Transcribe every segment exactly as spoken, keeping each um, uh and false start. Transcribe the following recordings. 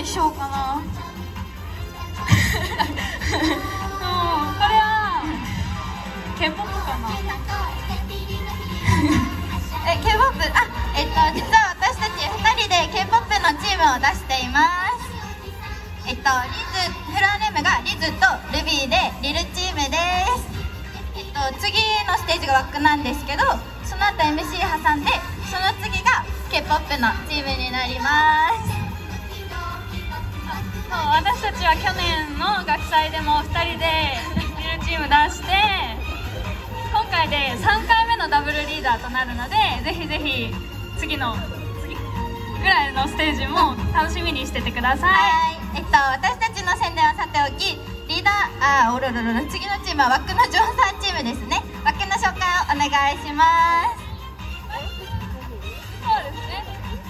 にしようかな。うん、これは ケーポップ かな。 え ケーポップ、あ、えっと実は私たちふたりで ケーポップ のチームを出しています。えっとリズ、フロアネームがリズとルビーでリルチームです。えっと次のステージがワックなんですけど、その後 エムシー 挟んで、その次が ケーポップ のチームになります。 そう、私たちは去年の学祭でもふたりでリルチーム出して、今回でさんかいめのダブルリーダーとなるので、ぜひぜひ次の次ぐらいのステージも楽しみにしててください。 はい、えっと私たちの宣伝はさておき、リーダー、あーおろろろろ、次のチームはワックのジョンさんチームですね。ワックの紹介をお願いします。 そうですね。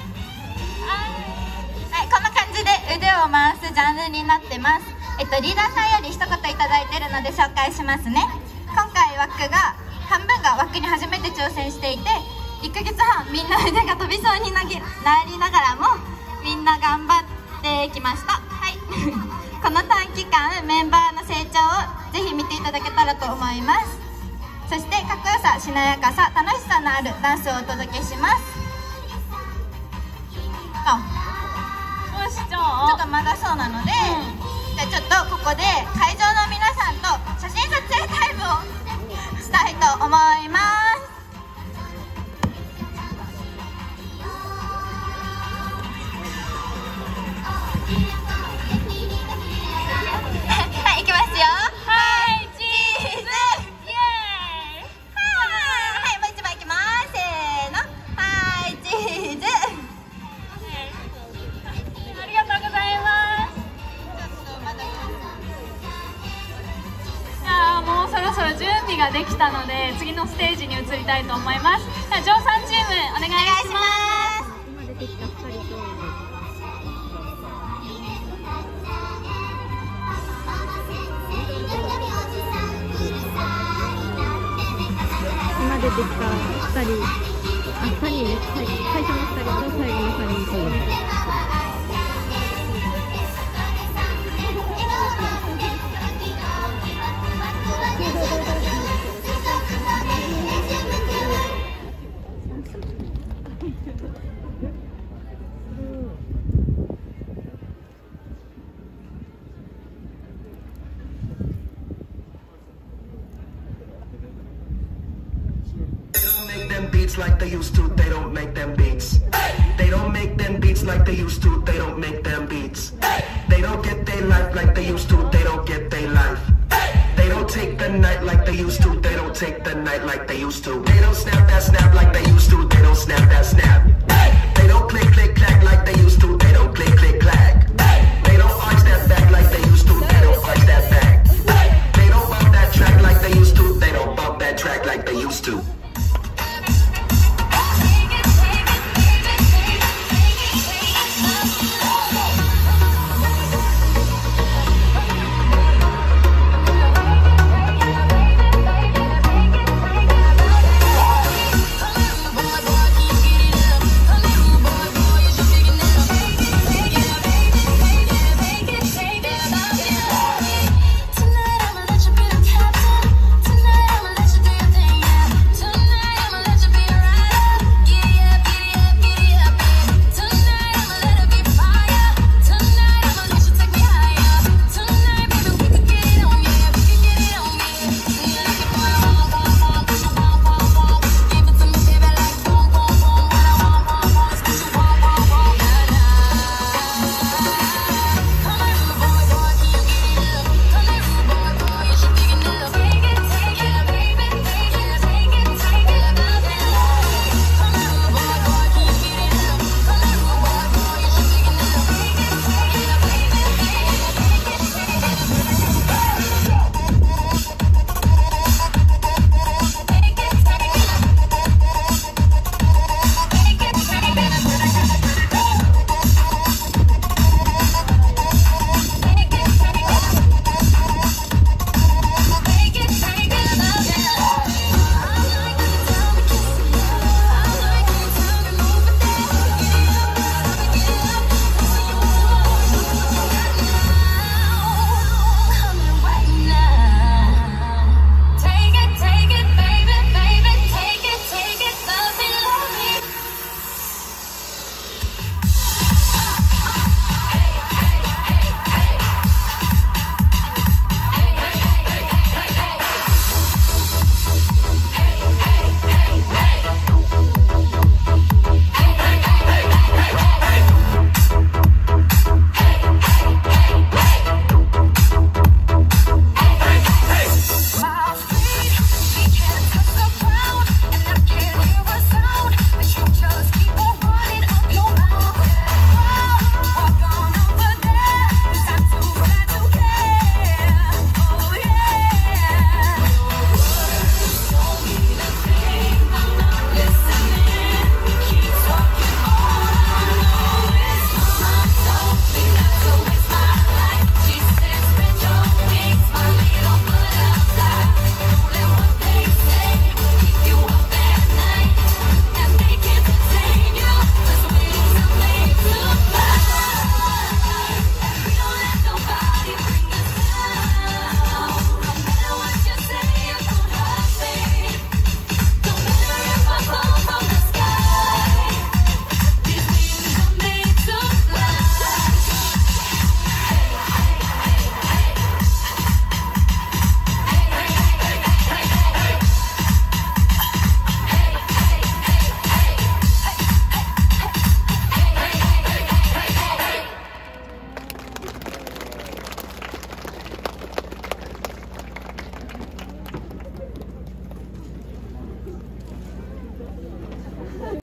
はい、こんな感じで腕を回すジャンルになってます。えっとリーダーさんより一言いただいてるので紹介しますね。今回ワックが半分がワックに初めて挑戦していて、いっかげつはんみんな腕が飛びそうになりながらもみんな頑張ってきました。はいこの短期間メンバーの成長をぜひ見ていただけたらと思います。そしてかっこよさ、しなやかさ、楽しさのあるダンスをお届けします。あ、 よし、じゃちょあっとまだそうなので、じゃあちょっとここで会場の皆さんと写真撮影タイムをしたいと思います。はい、いきますよ。 はい、チーズ、イエーイ。 はい、もう一枚いきます。せーの、はい、チーズ。 ありがとうございます。じゃあもうそろそろ準備ができたので、次のステージに移りたいと思います。じゃあジョーさんチームお願いします。 今出てきたふたりと今出てきたふたり、あ、ふたりね、最最初のふたりと最後のふたりと beats like they used to, they don't make them beats. They don't make them beats like they used to, they don't make them beats. They don't get their life like they used to, they don't get their life. They don't take the night like they used to, they don't take the night like they used to. They don't snap that snap like they used to, they don't snap that snap.